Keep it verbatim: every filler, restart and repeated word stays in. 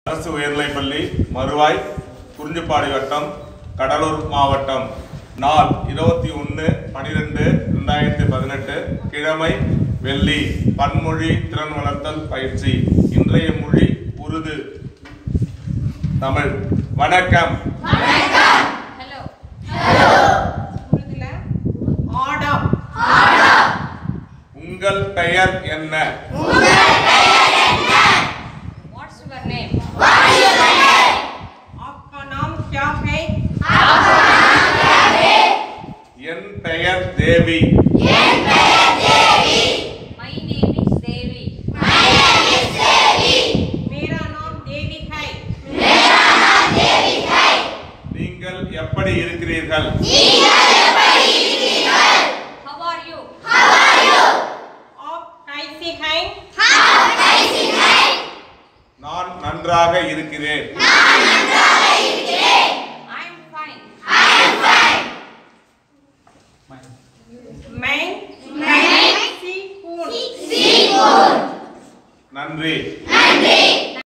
அரசு உயர்நிலைப்பள்ளி மறுவாய் குறிஞ்சிப்பாடி வட்டம் கடலூர் மாவட்டம் நாள் இருபத்தி ஒன்று பனிரெண்டு ரெண்டாயிரத்தி பதினெட்டு கிழமை வெள்ளி பன்மொழி திறன் வளர்த்தல் பயிற்சி. இன்றைய மொழி உருது. தமிழ். வணக்கம். ஹலோ. உருதுல ஆடாப். உங்கள் பெயர் என்ன? What's your name? आपका नाम क्या है? என் பெயர் தேவி. My name is Devi. मेरा नाम देवी है. நீங்கள் எப்படி இருக்கிறீர்கள்? How are you? आप कैसे हैं? நான் நன்றாக இருக்கிறேன். I am fine. मैं मैं सीखूं. நன்றி.